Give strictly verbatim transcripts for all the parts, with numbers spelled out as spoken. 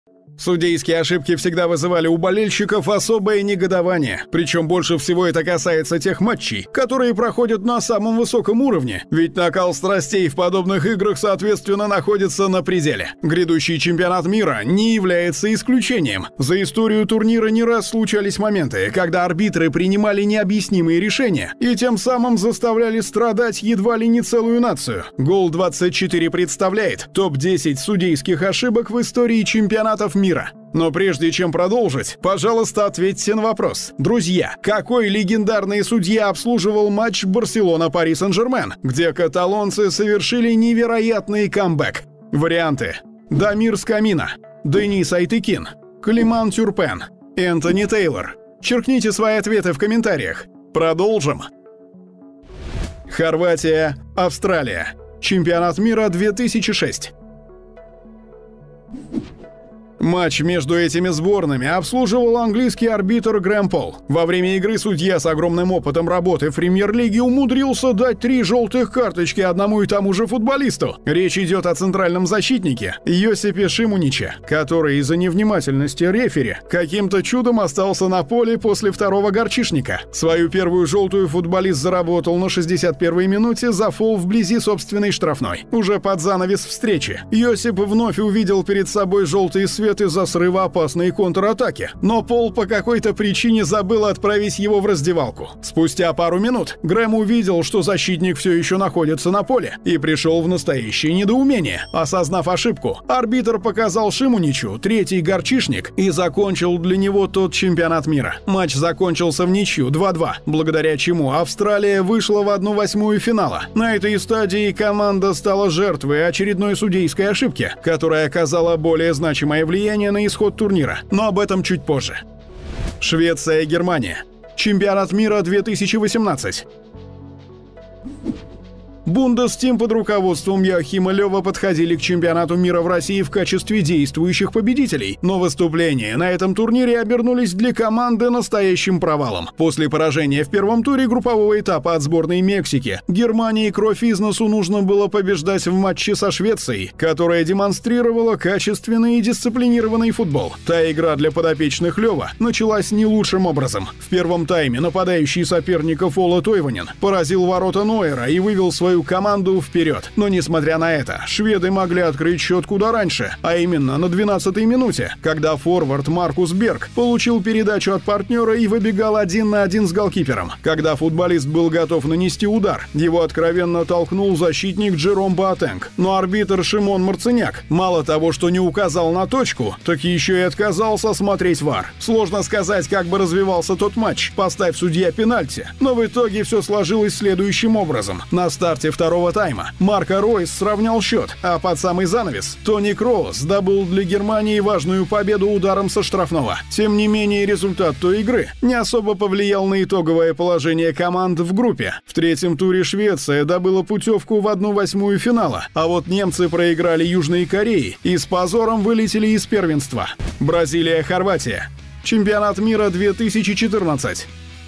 Судейские ошибки всегда вызывали у болельщиков особое негодование. Причем больше всего это касается тех матчей, которые проходят на самом высоком уровне. Ведь накал страстей в подобных играх, соответственно, находится на пределе. Грядущий чемпионат мира не является исключением. За историю турнира не раз случались моменты, когда арбитры принимали необъяснимые решения и тем самым заставляли страдать едва ли не целую нацию. Гол двадцать четыре представляет топ десять судейских ошибок в истории чемпионатов мира. Но прежде чем продолжить, пожалуйста, ответьте на вопрос. Друзья, какой легендарный судья обслуживал матч Барселона-Пари Сен-Жермен, где каталонцы совершили невероятный камбэк? Варианты: Дамир Скамина, Денис Айтыкин, Климан Тюрпен, Энтони Тейлор. Черкните свои ответы в комментариях. Продолжим. Хорватия, Австралия. Чемпионат мира две тысячи шесть. Матч между этими сборными обслуживал английский арбитр Грэм Пол. Во время игры судья с огромным опытом работы в премьер-лиге умудрился дать три желтых карточки одному и тому же футболисту. Речь идет о центральном защитнике Йосипе Шимуниче, который из-за невнимательности рефери каким-то чудом остался на поле после второго горчишника. Свою первую желтую футболист заработал на шестьдесят первой минуте за фол вблизи собственной штрафной. Уже под занавес встречи Йосип вновь увидел перед собой желтый свет из-за срыва опасной контратаки, но Пол по какой-то причине забыл отправить его в раздевалку. Спустя пару минут Грэм увидел, что защитник все еще находится на поле, и пришел в настоящее недоумение. Осознав ошибку, арбитр показал Шимуничу третий горчишник и закончил для него тот чемпионат мира. Матч закончился в ничью два-два, благодаря чему Австралия вышла в одну восьмую финала. На этой стадии команда стала жертвой очередной судейской ошибки, которая оказала более значимое влияние на исход турнира, но об этом чуть позже. Швеция, Германия. Чемпионат мира две тысячи восемнадцать. Бундестим под руководством Йохима Лёва подходили к чемпионату мира в России в качестве действующих победителей, но выступления на этом турнире обернулись для команды настоящим провалом. После поражения в первом туре группового этапа от сборной Мексики Германии кровь из носу нужно было побеждать в матче со Швецией, которая демонстрировала качественный и дисциплинированный футбол. Та игра для подопечных Лёва началась не лучшим образом. В первом тайме нападающий соперников Ола Тойванен поразил ворота Нойера и вывел свою команду вперед. Но несмотря на это, шведы могли открыть счет куда раньше, а именно на двенадцатой минуте, когда форвард Маркус Берг получил передачу от партнера и выбегал один на один с голкипером. Когда футболист был готов нанести удар, его откровенно толкнул защитник Джером Боатенг. Но арбитр Шимон Марциняк мало того, что не указал на точку, так еще и отказался смотреть вар. Сложно сказать, как бы развивался тот матч, поставь судья пенальти, но в итоге все сложилось следующим образом. На старте второго тайма Марко Ройс сравнял счет, а под самый занавес Тони Кроус добыл для Германии важную победу ударом со штрафного. Тем не менее, результат той игры не особо повлиял на итоговое положение команд в группе. В третьем туре Швеция добыла путевку в одну восьмую финала, а вот немцы проиграли Южной Корее и с позором вылетели из первенства. Бразилия, Хорватия. Чемпионат мира две тысячи четырнадцать.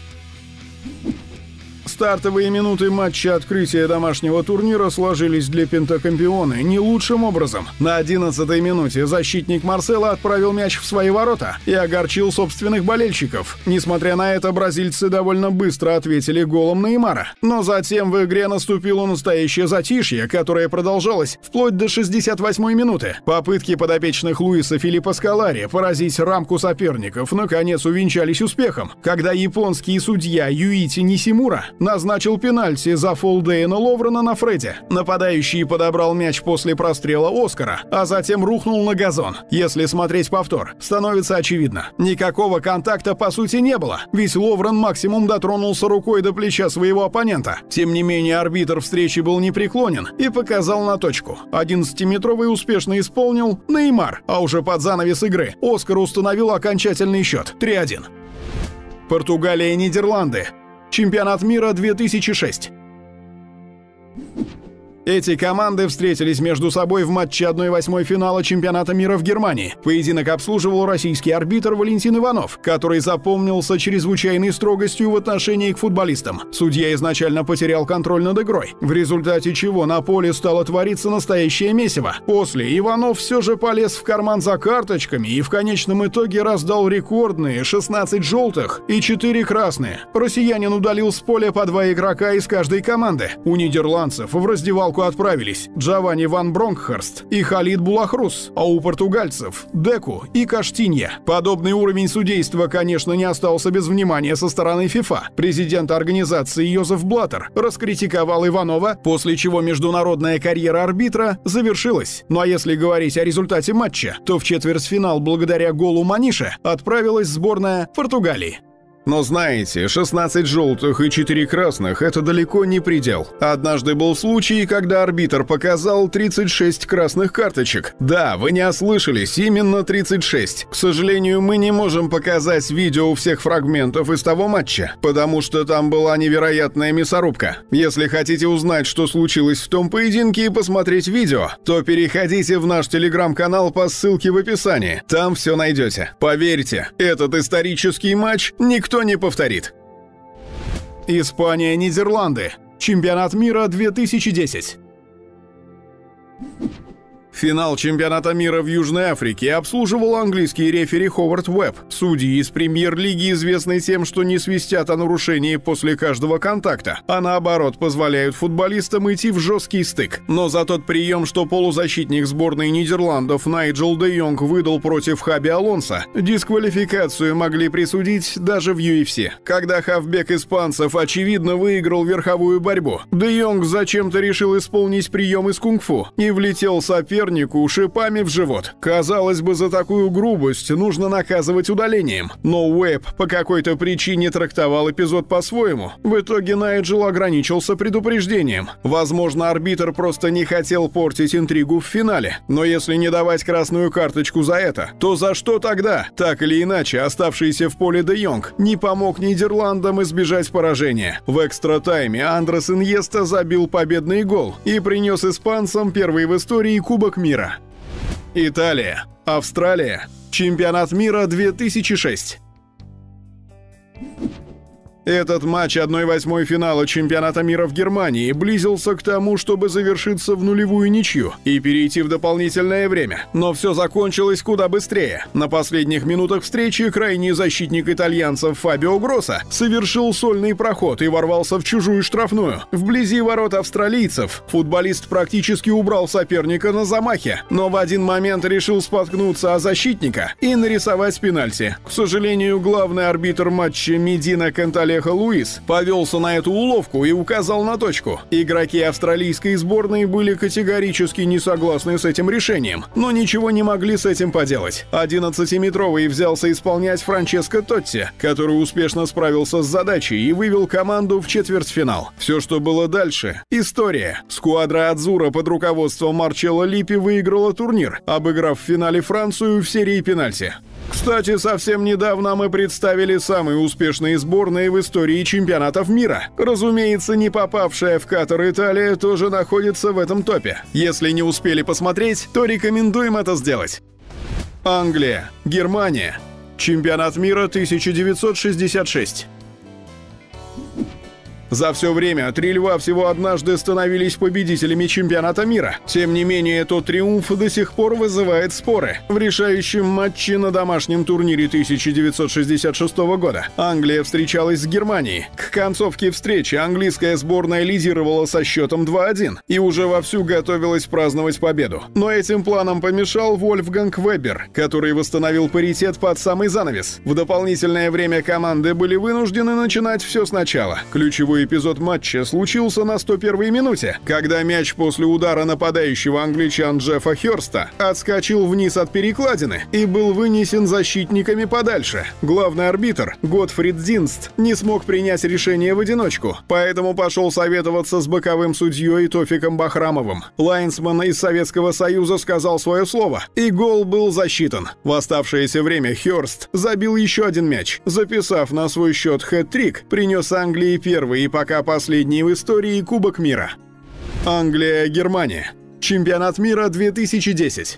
Стартовые минуты матча открытия домашнего турнира сложились для пентакампиона не лучшим образом. На одиннадцатой минуте защитник Марсело отправил мяч в свои ворота и огорчил собственных болельщиков. Несмотря на это, бразильцы довольно быстро ответили голом Неймара. Но затем в игре наступило настоящее затишье, которое продолжалось вплоть до шестьдесят восьмой минуты. Попытки подопечных Луиса Филиппа Скалари поразить рамку соперников наконец увенчались успехом, когда японский судья Юити Нисимура назначил пенальти за фол Дэйна Ловрена на Фредди. Нападающий подобрал мяч после прострела Оскара, а затем рухнул на газон. Если смотреть повтор, становится очевидно. Никакого контакта по сути не было, ведь Ловрен максимум дотронулся рукой до плеча своего оппонента. Тем не менее, арбитр встречи был непреклонен и показал на точку. одиннадцатиметровый успешно исполнил Неймар, а уже под занавес игры Оскар установил окончательный счет три один. Португалия, Нидерланды. Чемпионат мира две тысячи шесть. Эти команды встретились между собой в матче одной восьмой финала чемпионата мира в Германии. Поединок обслуживал российский арбитр Валентин Иванов, который запомнился чрезвычайной строгостью в отношении к футболистам. Судья изначально потерял контроль над игрой, в результате чего на поле стало твориться настоящее месиво. После Иванов все же полез в карман за карточками и в конечном итоге раздал рекордные шестнадцать желтых и четыре красные. Россиянин удалил с поля по два игрока из каждой команды. У нидерландцев в раздевалку отправились Джованни ван Бронкхорст и Халид Булахрус, а у португальцев – Деку и Каштинья. Подобный уровень судейства, конечно, не остался без внимания со стороны ФИФА. Президент организации Йозеф Блаттер раскритиковал Иванова, после чего международная карьера арбитра завершилась. Ну а если говорить о результате матча, то в четвертьфинал благодаря голу Манише отправилась сборная Португалии. Но знаете, шестнадцать желтых и четыре красных – это далеко не предел. Однажды был случай, когда арбитр показал тридцать шесть красных карточек. Да, вы не ослышались, именно тридцать шесть. К сожалению, мы не можем показать видео всех фрагментов из того матча, потому что там была невероятная мясорубка. Если хотите узнать, что случилось в том поединке и посмотреть видео, то переходите в наш телеграм-канал по ссылке в описании. Там все найдете. Поверьте, этот исторический матч никто не повторит. Испания, Нидерланды. Чемпионат мира две тысячи десять. Финал чемпионата мира в Южной Африке обслуживал английский рефери Ховард Уэбб. Судьи из премьер-лиги известны тем, что не свистят о нарушении после каждого контакта, а наоборот позволяют футболистам идти в жесткий стык. Но за тот прием, что полузащитник сборной Нидерландов Найджел де Йонг выдал против Хаби Алонсо, дисквалификацию могли присудить даже в ю эф си. Когда хавбек испанцев очевидно выиграл верховую борьбу, де Йонг зачем-то решил исполнить прием из кунг-фу и влетел сопернику шипами в живот. Казалось бы, за такую грубость нужно наказывать удалением. Но Уэбб по какой-то причине трактовал эпизод по-своему. В итоге Найджел ограничился предупреждением. Возможно, арбитр просто не хотел портить интригу в финале. Но если не давать красную карточку за это, то за что тогда? Так или иначе, оставшийся в поле де Йонг не помог Нидерландам избежать поражения. В экстра-тайме Андрес Иньеста забил победный гол и принес испанцам первый в истории Кубок мира. Италия, Австралия, чемпионат мира две тысячи шесть. Этот матч одной восьмой финала чемпионата мира в Германии близился к тому, чтобы завершиться в нулевую ничью и перейти в дополнительное время. Но все закончилось куда быстрее. На последних минутах встречи крайний защитник итальянцев Фабио Гроссо совершил сольный проход и ворвался в чужую штрафную. Вблизи ворот австралийцев футболист практически убрал соперника на замахе, но в один момент решил споткнуться о защитника и нарисовать пенальти. К сожалению, главный арбитр матча Медина Канталеха Луис повелся на эту уловку и указал на точку. Игроки австралийской сборной были категорически не согласны с этим решением, но ничего не могли с этим поделать. одиннадцатиметровый взялся исполнять Франческо Тотти, который успешно справился с задачей и вывел команду в четвертьфинал. Все, что было дальше – история. Скуадра Адзура под руководством Марчелло Липпи выиграла турнир, обыграв в финале Францию в серии пенальти. Кстати, совсем недавно мы представили самые успешные сборные в истории чемпионатов мира. Разумеется, не попавшая в Катар Италия тоже находится в этом топе. Если не успели посмотреть, то рекомендуем это сделать. Англия, Германия. Чемпионат мира тысяча девятьсот шестьдесят шесть. За все время три льва всего однажды становились победителями чемпионата мира. Тем не менее, тот триумф до сих пор вызывает споры. В решающем матче на домашнем турнире тысяча девятьсот шестьдесят шестого года Англия встречалась с Германией. К концовке встречи английская сборная лидировала со счетом два один и уже вовсю готовилась праздновать победу. Но этим планам помешал Вольфганг Вебер, который восстановил паритет под самый занавес. В дополнительное время команды были вынуждены начинать все сначала. Ключевой эпизод матча случился на сто первой минуте, когда мяч после удара нападающего англичан Джеффа Хёрста отскочил вниз от перекладины и был вынесен защитниками подальше. Главный арбитр Готфрид Динст не смог принять решение в одиночку, поэтому пошел советоваться с боковым судьей Тофиком Бахрамовым. Лайнсман из Советского Союза сказал свое слово, и гол был засчитан. В оставшееся время Хёрст забил еще один мяч, записав на свой счет хэт-трик, принес Англии первый и пока последний в истории Кубок мира. Англия-Германия. Чемпионат мира две тысячи десять.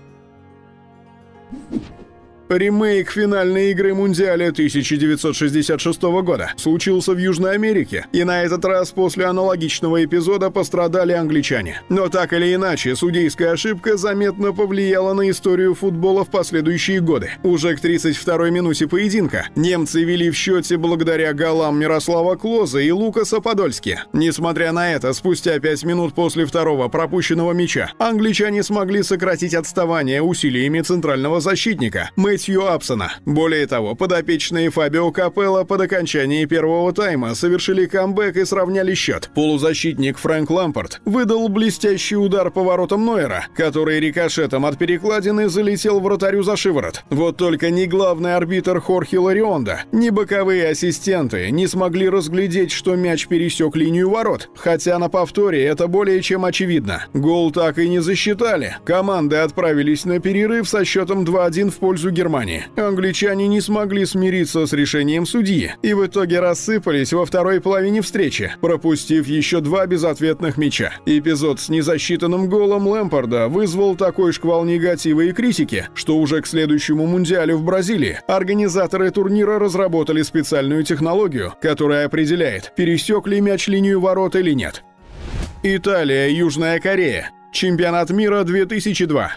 Ремейк финальной игры Мундиаля тысяча девятьсот шестьдесят шестого года случился в Южной Америке, и на этот раз после аналогичного эпизода пострадали англичане. Но так или иначе, судейская ошибка заметно повлияла на историю футбола в последующие годы. Уже к тридцать второй минуте поединка немцы вели в счете благодаря голам Мирослава Клоза и Лукаса Подольски. Несмотря на это, спустя пять минут после второго пропущенного мяча, англичане смогли сократить отставание усилиями центрального защитника Мэтью Апсона. Более того, подопечные Фабио Капелло под окончании первого тайма совершили камбэк и сравняли счет. Полузащитник Фрэнк Лампард выдал блестящий удар по воротам Нойера, который рикошетом от перекладины залетел вратарю за шиворот. Вот только ни главный арбитр Хорхе Ларионда, ни боковые ассистенты не смогли разглядеть, что мяч пересек линию ворот, хотя на повторе это более чем очевидно. Гол так и не засчитали. Команды отправились на перерыв со счетом два один в пользу Германии. Англичане не смогли смириться с решением судьи и в итоге рассыпались во второй половине встречи, пропустив еще два безответных мяча. Эпизод с незасчитанным голом Лэмпарда вызвал такой шквал негатива и критики, что уже к следующему Мундиалю в Бразилии организаторы турнира разработали специальную технологию, которая определяет, пересек ли мяч линию ворот или нет. Италия, Южная Корея. Чемпионат мира две тысячи два.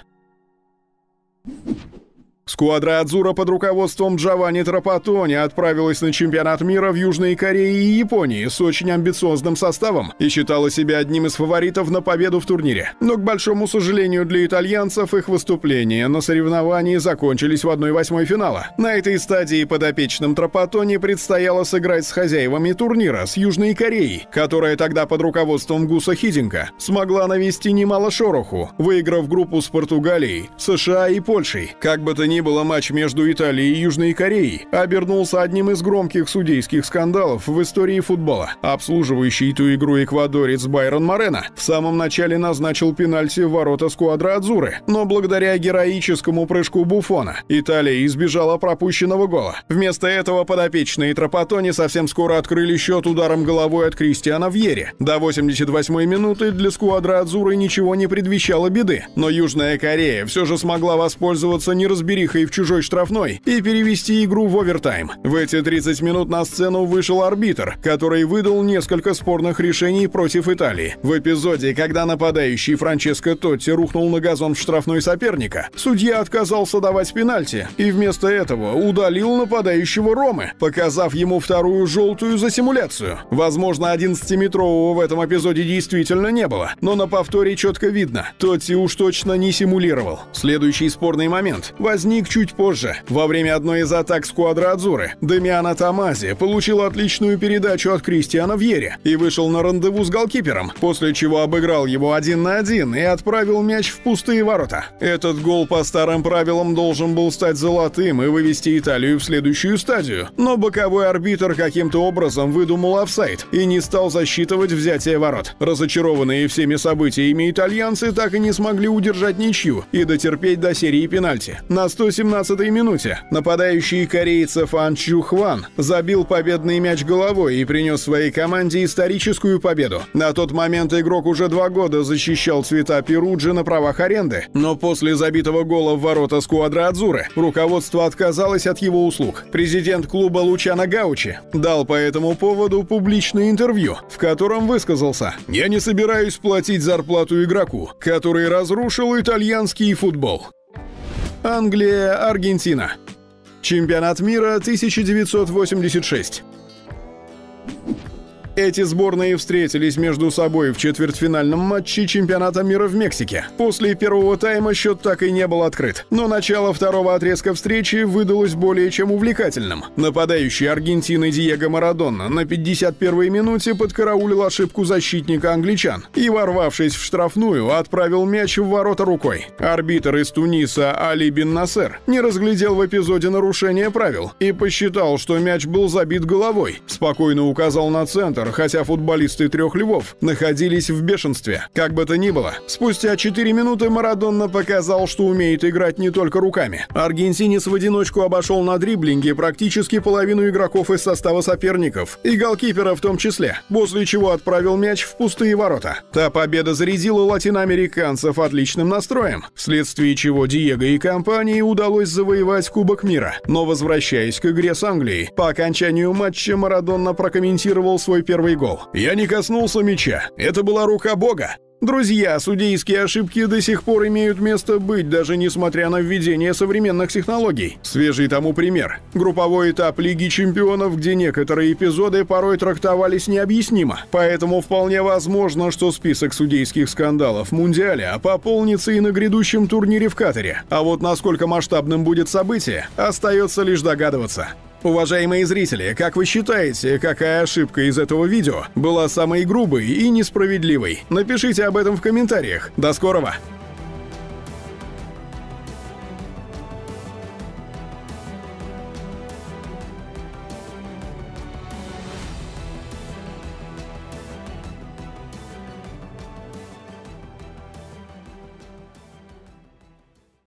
Сквадра Адзура под руководством Джованни Трапатони отправилась на чемпионат мира в Южной Корее и Японии с очень амбициозным составом и считала себя одним из фаворитов на победу в турнире. Но, к большому сожалению для итальянцев, их выступления на соревновании закончились в одной восьмой финала. На этой стадии подопечным Трапатони предстояло сыграть с хозяевами турнира, с Южной Кореей, которая тогда под руководством Гуса Хиддинка смогла навести немало шороху, выиграв группу с Португалией, США и Польшей. Как бы то ни было, матч между Италией и Южной Кореей обернулся одним из громких судейских скандалов в истории футбола. Обслуживающий эту игру эквадорец Байрон Морено в самом начале назначил пенальти в ворота сквадры Адзуры, но благодаря героическому прыжку Буффона Италия избежала пропущенного гола. Вместо этого подопечные Трапатони совсем скоро открыли счет ударом головой от Кристиана Вьери. До восемьдесят восьмой минуты для сквадры Адзуры ничего не предвещало беды, но Южная Корея все же смогла воспользоваться неразберихой в чужой штрафной и перевести игру в овертайм. В эти тридцать минут на сцену вышел арбитр, который выдал несколько спорных решений против Италии. В эпизоде, когда нападающий Франческо Тотти рухнул на газон в штрафной соперника, судья отказался давать пенальти и вместо этого удалил нападающего Ромы, показав ему вторую желтую за симуляцию. Возможно, одиннадцатиметрового в этом эпизоде действительно не было, но на повторе четко видно, Тотти уж точно не симулировал. Следующий спорный момент возник чуть позже. Во время одной из атак сквадры Адзуры Дамиано Томази получил отличную передачу от Кристиана Вьери и вышел на рандеву с голкипером, после чего обыграл его один на один и отправил мяч в пустые ворота. Этот гол по старым правилам должен был стать золотым и вывести Италию в следующую стадию, но боковой арбитр каким-то образом выдумал офсайд и не стал засчитывать взятие ворот. Разочарованные всеми событиями итальянцы так и не смогли удержать ничью и дотерпеть до серии пенальти. На сто семнадцатой минуте нападающий корейцев Ан Чжу Хван забил победный мяч головой и принес своей команде историческую победу. На тот момент игрок уже два года защищал цвета Перуджи на правах аренды, но после забитого гола в ворота сквадры Адзуры руководство отказалось от его услуг. Президент клуба Лучано Гаучи дал по этому поводу публичное интервью, в котором высказался: «Я не собираюсь платить зарплату игроку, который разрушил итальянский футбол». Англия, Аргентина. Чемпионат мира тысяча девятьсот восемьдесят шесть. Эти сборные встретились между собой в четвертьфинальном матче чемпионата мира в Мексике. После первого тайма счет так и не был открыт, но начало второго отрезка встречи выдалось более чем увлекательным. Нападающий Аргентины Диего Марадона на пятьдесят первой минуте подкараулил ошибку защитника англичан и, ворвавшись в штрафную, отправил мяч в ворота рукой. Арбитр из Туниса Али Бен Насер не разглядел в эпизоде нарушения правил и посчитал, что мяч был забит головой. Спокойно указал на центр, юмор, хотя футболисты «Трех львов» находились в бешенстве. Как бы то ни было, спустя четыре минуты Марадона показал, что умеет играть не только руками. Аргентинец в одиночку обошел на дриблинге практически половину игроков из состава соперников, и голкипера в том числе, после чего отправил мяч в пустые ворота. Та победа зарядила латиноамериканцев отличным настроем, вследствие чего Диего и компании удалось завоевать Кубок мира. Но возвращаясь к игре с Англией, по окончанию матча Марадона прокомментировал свой первый гол. «Я не коснулся мяча. Это была рука Бога». Друзья, судейские ошибки до сих пор имеют место быть, даже несмотря на введение современных технологий. Свежий тому пример. Групповой этап Лиги чемпионов, где некоторые эпизоды порой трактовались необъяснимо. Поэтому вполне возможно, что список судейских скандалов в Мундиале пополнится и на грядущем турнире в Катаре. А вот насколько масштабным будет событие, остается лишь догадываться. Уважаемые зрители, как вы считаете, какая ошибка из этого видео была самой грубой и несправедливой? Напишите об этом в комментариях. До скорого!